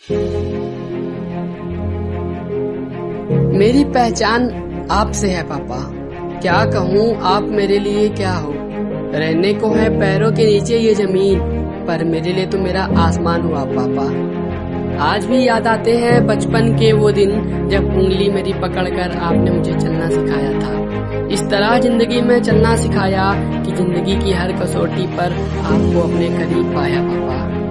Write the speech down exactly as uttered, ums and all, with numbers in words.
मेरी पहचान आपसे है पापा, क्या कहूँ आप मेरे लिए क्या हो। रहने को है पैरों के नीचे ये जमीन, पर मेरे लिए तो मेरा आसमान हुआ पापा। आज भी याद आते हैं बचपन के वो दिन जब उंगली मेरी पकड़कर आपने मुझे चलना सिखाया था। इस तरह जिंदगी में चलना सिखाया कि जिंदगी की हर कसौटी पर आपको अपने करीब पाया पापा।